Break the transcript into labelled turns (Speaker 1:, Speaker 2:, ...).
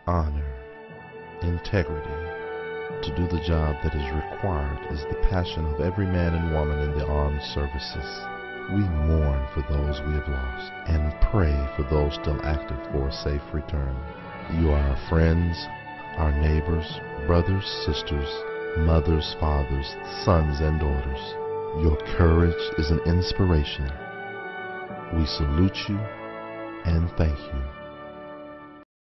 Speaker 1: honor, integrity, to do the job that is required is the passion of every man and woman in the armed services. We mourn for those we have lost and pray for those still active for a safe return. You are our friends, our neighbors, brothers, sisters, mothers, fathers, sons, and daughters. Your courage is an inspiration. We salute you and thank you.